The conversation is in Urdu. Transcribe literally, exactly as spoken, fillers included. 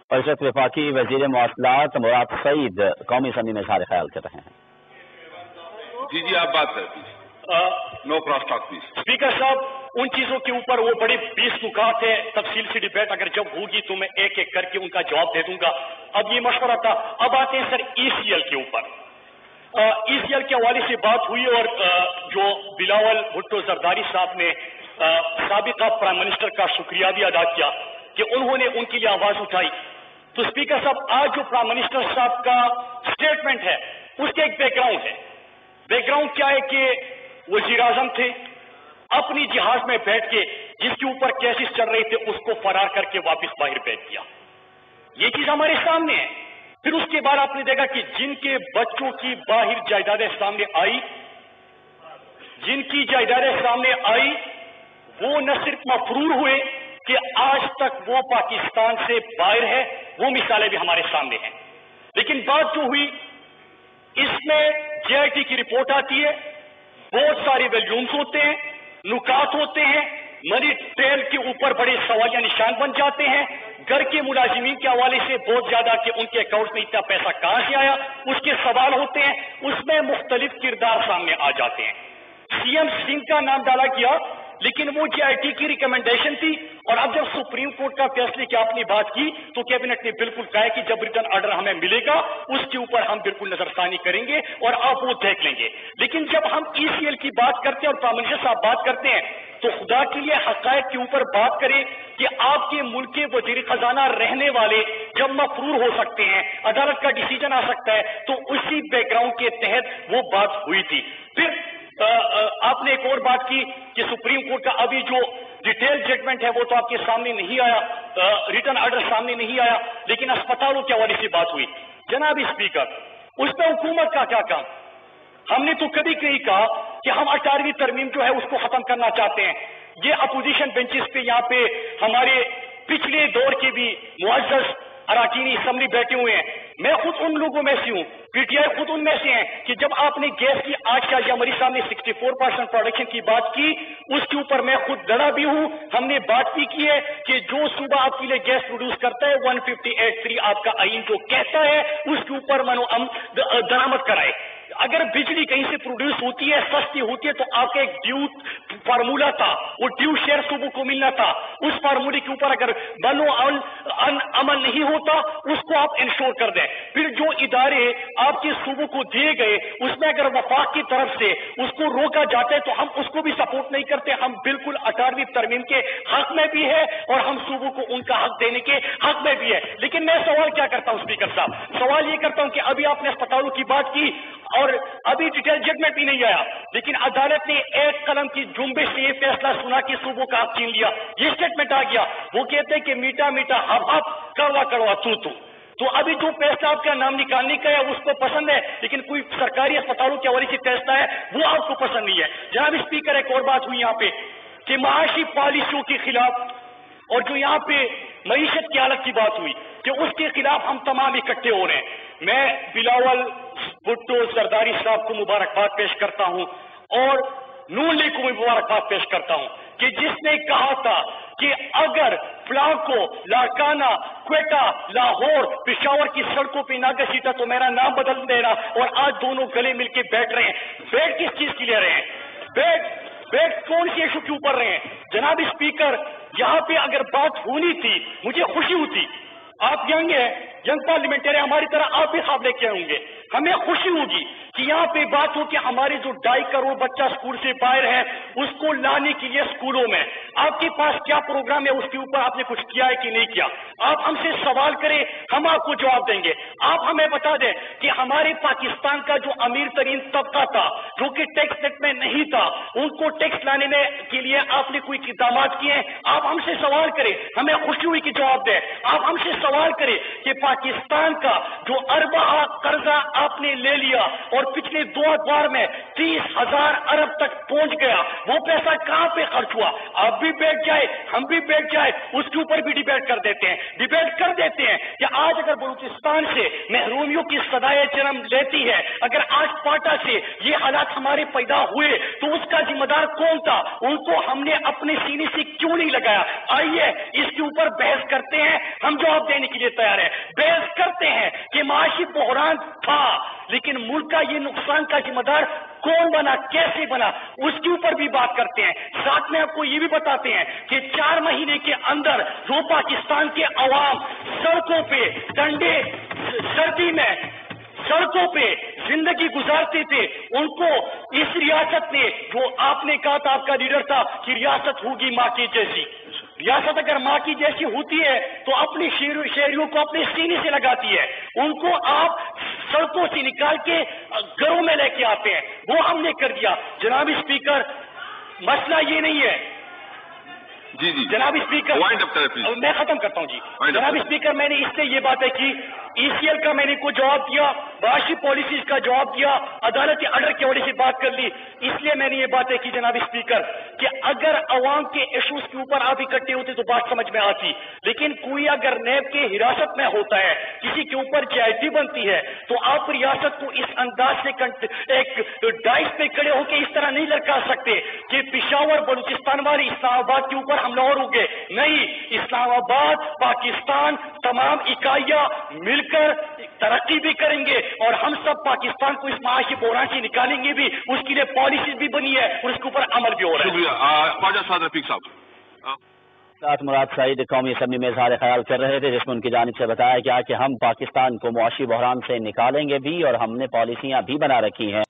اور اس وقت وفاقی وزیر مواصلات مراد سعید قومی اسمبلی میں اظہار خیال کر رہے ہیں۔ جی جی آپ بات کریں، no cross talk please. Speaker صاحب، ان چیزوں کے اوپر وہ بڑے بیس نکات ہے، تفصیل سے ڈیبیٹ اگر جب ہوگی تو میں ایک ایک کر کے ان کا جواب دے دوں گا۔ اب یہ مشورہ تھا، اب آتے ہیں سر ای سی ایل کے اوپر۔ ای سی ایل کے حوالے سے بات ہوئی اور جو بلاول بھٹو زرداری صاحب نے سابقہ پرائم منسٹر کا شکریہ بھی ادا کیا کہ انہوں نے ان کے لیے آواز اٹھائی۔ تو اسپیکر صاحب، آج جو پرائم منسٹر صاحب کا اسٹیٹمنٹ ہے اس کے ایک بیک گراؤنڈ ہے۔ بیک گراؤنڈ کیا ہے کہ وزیر اعظم تھے، اپنی جہاز میں بیٹھ کے جس کے اوپر کیسز چل رہے تھے اس کو فرار کر کے واپس باہر بھیج دیا۔ یہ چیز ہمارے سامنے ہے۔ پھر اس کے بعد آپ نے دیکھا کہ جن کے بچوں کی باہر جائیدادیں سامنے آئی جن کی جائیدادیں سامنے آئی وہ نہ صرف مفرور ہوئے کہ آج تک وہ پاکستان سے باہر ہے، وہ مثالیں بھی ہمارے سامنے ہیں۔ لیکن بات جو ہوئی اس میں جے آئی ٹی کی رپورٹ آتی ہے، بہت سارے ویلیومز ہوتے ہیں، نکات ہوتے ہیں، منی ٹریل کے اوپر بڑے سوالیہ نشان بن جاتے ہیں، گھر کے ملازمین کے حوالے سے بہت زیادہ کہ ان کے اکاؤنٹ میں اتنا پیسہ کہاں سے آیا اس کے سوال ہوتے ہیں، اس میں مختلف کردار سامنے آ جاتے ہیں۔ سی ایم سنگھ کا نام ڈالا گیا لیکن وہ جے آئی ٹی کی ریکمنڈیشن تھی، اور اب جب سپریم کورٹ کا فیصلے کی آپ نے بات کی تو کیبنٹ نے بالکل کہا کہ جب ریٹرن آرڈر ہمیں ملے گا اس کے اوپر ہم بالکل نظر ثانی کریں گے اور آپ وہ دیکھ لیں گے۔ لیکن جب ہم ای سی ایل کی بات کرتے ہیں اور پرائم منسٹر صاحب بات کرتے ہیں تو خدا کے لیے حقائق کے اوپر بات کریں کہ آپ کے ملک کے وزیر خزانہ رہنے والے جب مفرور ہو سکتے ہیں، عدالت کا ڈیسیجن آ سکتا ہے، تو اسی بیک گراؤنڈ کے تحت وہ بات ہوئی تھی۔ پھر آ, آ, آپ نے ایک اور بات کی کہ سپریم کورٹ کا ابھی جو ڈیٹیل ججمنٹ ہے وہ تو آپ کے سامنے نہیں آیا، ریٹرن آرڈر سامنے نہیں آیا، لیکن اسپتالوں کے حوالے سے بات ہوئی۔ جناب اسپیکر، اس پہ حکومت کا کیا کام؟ ہم نے تو کبھی کہیں کہا کہ ہم اٹھارہویں ترمیم جو ہے اس کو ختم کرنا چاہتے ہیں۔ یہ اپوزیشن بینچز پہ یہاں پہ ہمارے پچھلے دور کے بھی معزز اراکین اسمبلی بیٹھے ہوئے ہیں، میں خود ان لوگوں میں سے ہوں، پی ٹی آئی خود ان میں سے ہیں کہ جب آپ نے گیس کی آج کا یہ ہمارے سامنے سکسٹی فور پرسینٹ پروڈکشن کی بات کی اس کے اوپر میں خود لڑا بھی ہوں، ہم نے بات بھی کی ہے کہ جو صوبہ آپ کے لیے گیس پروڈیوس کرتا ہے ون ففٹی ایٹ تھری آپ کا آئین جو کہتا ہے اس کے اوپر منو درآمد کرائے۔ اگر بجلی کہیں سے پروڈیوس ہوتی ہے سستی ہوتی ہے تو آپ کا ایک ڈیو فارمولا تھا، وہ ڈیو شیئر صوبوں کو ملنا تھا، اس فارمولے کے اوپر اگر بنو عمل نہیں ہوتا اس کو آپ انشور کر دیں۔ پھر جو ادارے آپ کے صوبوں کو دیے گئے اس میں اگر وفاق کی طرف سے اس کو روکا جاتا ہے تو ہم اس کو بھی سپورٹ نہیں کرتے، ہم بالکل اٹھارہویں ترمیم کے حق میں بھی ہے اور ہم صوبوں کو ان کا حق دینے کے حق میں بھی ہے۔ لیکن میں سوال کیا کرتا ہوں اسپیکر صاحب، سوال یہ کرتا ہوں کہ ابھی آپ نے اسپتالوں کی بات کی اور ابھی ڈیٹیل ججمنٹ بھی نہیں آیا، لیکن عدالت نے ایک قلم کی جنبش سے یہ فیصلہ سنا کہ صوبوں کا حق چھین لیا، یہ اسٹیٹمنٹ آ گیا، وہ کہتے ہیں کہ میٹھا میٹھا ہب ہب کڑوا کڑوا تو تو تو ابھی جو فیصلہ آپ کا نام نکالنے کا ہے اس کو پسند ہے، لیکن کوئی سرکاری اسپتالوں کے حوالے سے فیصلہ ہے وہ آپ کو پسند نہیں ہے۔ جناب اسپیکر، ایک اور بات ہوئی یہاں پہ کہ معاشی پالیسیوں کے خلاف اور جو یہاں پہ معیشت کی حالت کی بات ہوئی کہ اس کے خلاف ہم تمام اکٹھے ہو رہے ہیں۔ میں بلاول بھٹو زرداری صاحب کو مبارکباد پیش کرتا ہوں اور نون لیگ کو مبارکباد پیش کرتا ہوں کہ جس نے کہا تھا کہ اگر فلاں کو لاڑکانہ، کوئٹہ، لاہور، پشاور کی سڑکوں پہ نہ گھسیٹا تو میرا نام بدل دینا، اور آج دونوں گلے مل کے بیٹھ رہے ہیں۔ بیٹھ کس چیز کے لیے رہے ہیں؟ بیٹھ بیٹھ کون سی ایشو کے اوپر رہے ہیں؟ جناب اسپیکر، یہاں پہ اگر بات ہونی تھی مجھے خوشی ہوتی، آپ ینگ ہیں، ینگ پارلیمنٹری ہماری طرح آپ بھی خواب لے کے ہوں گے، ہمیں خوشی ہوگی کہ یہاں پہ بات ہو کہ ہمارے جو ڈھائی کروڑ بچہ اسکول سے باہر ہے اس کو لانے کے لیے اسکولوں میں آپ کے پاس کیا پروگرام ہے، اس کے اوپر آپ نے کچھ کیا ہے کہ نہیں کیا؟ آپ ہم سے سوال کریں، ہم آپ کو جواب دیں گے۔ آپ ہمیں بتا دیں کہ ہمارے پاکستان کا جو امیر ترین طبقہ تھا جو کہ ٹیکس نیٹ میں نہیں تھا ان کو ٹیکس لانے میں کے لیے آپ نے کوئی اقدامات کیے ہیں؟ آپ ہم سے سوال کریں، ہمیں خوشی ہوئی کہ جواب دیں۔ آپ ہم سے سوال کریں کہ پاکستان کا جو اربہ قرضہ آپ نے لے لیا اور پچھلے دو ادوار میں تیس ہزار ارب تک پہنچ گیا، وہ پیسہ کہاں پہ خرچ ہوا؟ آپ بھی بیٹھ جائے، ہم بھی بیٹھ جائے، اس کے اوپر بھی ڈیبیٹ کر دیتے ہیں ڈیبیٹ کر دیتے ہیں کہ آج اگر بلوچستان سے محرومیوں کی صدائے جنم لیتی ہے، اگر آج پاٹا سے یہ حالات ہمارے پیدا ہوئے تو اس کا ذمہ دار کون تھا؟ ان کو ہم نے اپنے سینے سے کیوں نہیں لگایا؟ آئیے اس کے اوپر بحث کرتے ہیں، ہم جواب دینے کے لیے تیار ہیں. بحث کرتے ہیں کہ معاشی بحران تھا لیکن ملک کا یہ نقصان کا ذمہ دار کون بنا, کیسے بنا, اس کے اوپر بھی بات کرتے ہیں. ساتھ میں آپ کو یہ بھی بتاتے ہیں کہ چار مہینے کے اندر جو پاکستان کے عوام سڑکوں پہ ٹھنڈے سردی میں سڑکوں پہ زندگی گزارتے تھے, ان کو اس ریاست نے, جو آپ نے کہا تھا, آپ کا لیڈر تھا کہ ریاست ہوگی ماں کی جیسی, ریاست اگر ماں کی جیسی ہوتی ہے تو اپنی شہریوں کو اپنے سینے سے لگاتی ہے. ان کو آپ سڑکوں سے نکال کے گھروں میں لے کے آتے ہیں, وہ ہم نے کر دیا. جناب اسپیکر, مسئلہ یہ نہیں ہے. جی جی جناب اسپیکر, میں ختم کرتا ہوں جی. جناب اسپیکر, میں نے اس سے یہ باتیں کی, ای سی ایل کا میں نے کوئی جواب دیا, معاشی پالیسیز کا جواب دیا, عدالتی آرڈر کے حوالے سے بات کر لی. اس لیے میں نے یہ باتیں کی جناب اسپیکر کہ اگر عوام کے ایشوز کے اوپر آپ اکٹھے ہوتے تو بات سمجھ میں آتی, لیکن کوئی اگر نیب کے حراست میں ہوتا ہے, کسی کے اوپر جے آئی ٹی بنتی ہے, تو آپ ریاست کو اس انداز سے ایک ڈائس پہ کھڑے ہو کے اس طرح نہیں لڑکا سکتے کہ پشاور بلوچستان والے اسلام آباد کے اوپر حملہ اور ہو گئے. نہیں, اسلام آباد پاکستان تمام اکائیاں مل کر ترقی بھی کریں گے اور ہم سب پاکستان کو اس معاشی بحران سے نکالیں گے بھی. اس کے لیے پالیسیز بھی بنی ہے اور اس کے اوپر عمل بھی ہو رہا ہے. شکریہ. خواجہ سعد رفیق صاحب. ساتھ مراد سعید قومی اسمبلی میں اظہار خیال کر رہے تھے, جس میں ان کی جانب سے بتایا گیا کہ ہم پاکستان کو معاشی بحران سے نکالیں گے بھی اور ہم نے پالیسیاں بھی بنا رکھی ہیں.